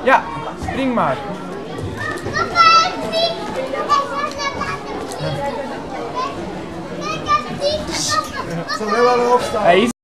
Ja, spring maar. Zo heel erg opstaan. Hey,